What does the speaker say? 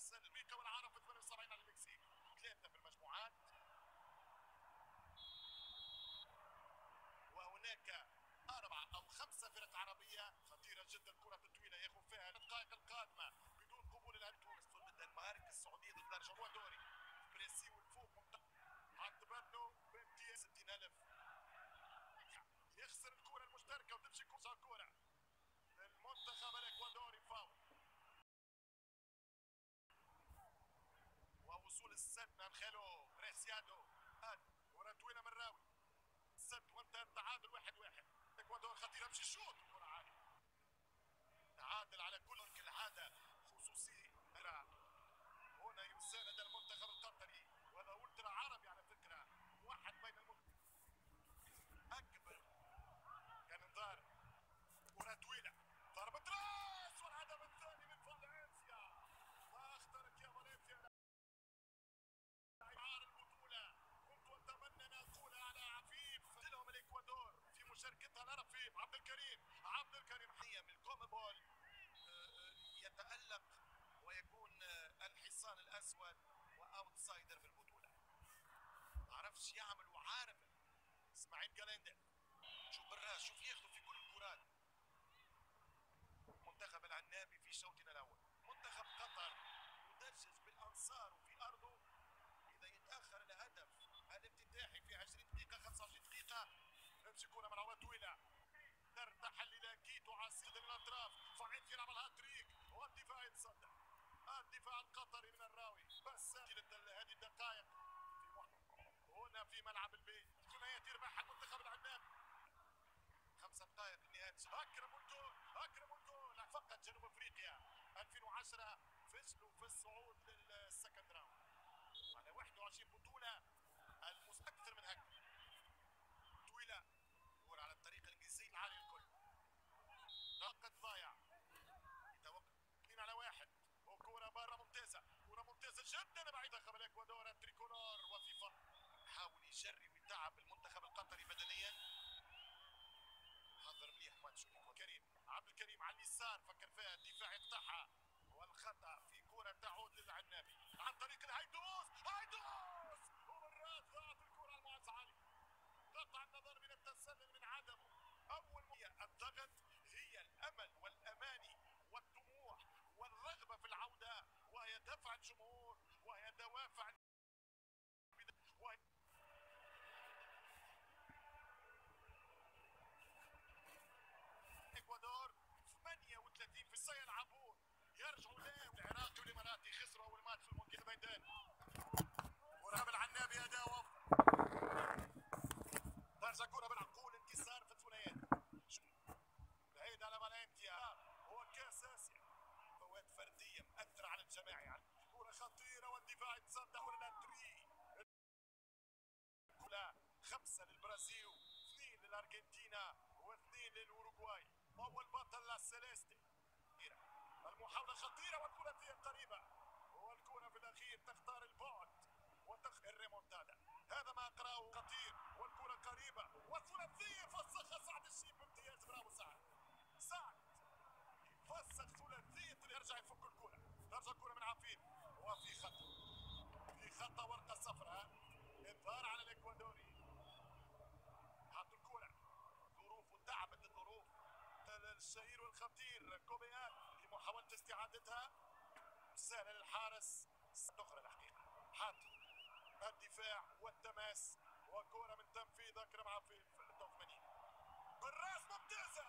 التسلل بيكا والعرب في 78 على المكسيك. ثلاثة في المجموعات، وهناك 4 أو 5 فرق عربية خطيرة جدا. الكرة الطويلة ياخذ فيها الدقائق القادمة بدون قبول الهدف. تونس ضد الدنمارك، السعودية ضد الأرجنتين، دوري بريسي والفوق عند بانو بامتياز 60,000. يخسر الكرة المشتركة وتمشي كرة المنتخب الإكوادوري. فاول ووصول السد من خلو بريسيادو. كرة طويلة من راوي السد وانتهى التعادل 1-1. الإكوادور خطيرة، امشي الشوط، كرة عالية. تعادل على كل كالعادة، خصوصي هنا يساند المنتخب القطري وهذا أولترا عربي على فكرة. واحد بين أكبر كان انذار. كرة طويلة، ضربة راس والهدف الثاني من فالنسيا. ما أخطرت يا فالنسيا عار البطولة. كنت أتمنى أن أقول على عفيف لهم الإكوادور في مشاركتها الرفيق عبد الكريم حية من الكومبول يتألق ويكون الحصان الأسود وأوتسايدر في البطولة. ما عرفش يعمل وعارف. اسماعيل جالندر، شوف براس، شوف ياخذ في كل الكرات. منتخب العنابي في شوطنا الأول. منتخب قطر يدجج بالأنصار وفي أرضه. إذا يتأخر الهدف الافتتاحي في 20 دقيقة 25 دقيقة تمشي كرة ملعوبة طويلة ترتحل إلى كيتو عسير من الأطراف. صعيد يلعب الهاتريك والدفاع يتصدى. الدفاع القطري من الراوي بس هذه الدقائق هنا في ملعب البيت. ثنائية يربحها المنتخب العنابي. 5 دقائق نهاية. أكرم الجول فقط جنوب أفريقيا 2010 فشلوا في الصعود للسكند راوند على 21 بطولة. أكثر من هكذا. طويلة كرة على الطريق الإنجليزي العالي الكل. وقت ضايع. يتوقف 2-1 وكرة برا ممتازة. كرة ممتازة جدا بعيد منتخب الإكوادور التريكولور. وفي فرق حاول يجري ويتعب المنتخب القطري بدنيا. حضر مليح ماتش كريم. عبد الكريم على اليسار فكر فيها الدفاع يقطعها والخطأ في كرة تعود للعنابي عن طريق الهيدوس. ومرات ضاعت الكرة على المعز علي. قطع النظر من التسلل من عدمه. أول الضغط هي الأمل والأماني والطموح والرغبة في العودة وهي دفع الجمهور وهي دوافع الإكوادور 38 في سيلعبون. يرجعوا العراقي والإماراتي خسروا أول ماتش في المونديال الميدان. وراب العنابي أداء درجة كرة بالعقول. انتصار في الثنائيات بعيد على فالنسيا. هو كاس آسيا. فوات فردية مؤثرة على الجماعي يعني. كرة خطيرة والدفاع يتصدى ولا 5 للبرازيل 2 للأرجنتينا و2 للأوروغواي. أول بطل السيليستي. المحاولة خطيرة والثلاثية قريبة والكرة في الأخير تختار البعد وتختار الريمونتادا. هذا ما أقرأه خطير والكرة قريبة والثلاثية فسخها سعد الشيب بامتياز. برافو سعد فسخ ثلاثية. يرجع يفك الكرة. ترجع الكرة من عفيف وفي خطأ ورقة صفراء انذار على الإكوادوري. حط الكرة ظروف وتعبت الظروف. الشهير والخطير كوبيان لمحاولة استعادتها سهلة للحارس. تخرج الحقيقة حط الدفاع والتماس وكرة من تنفيذ أكرم عفيف 86 بالراس ممتازة.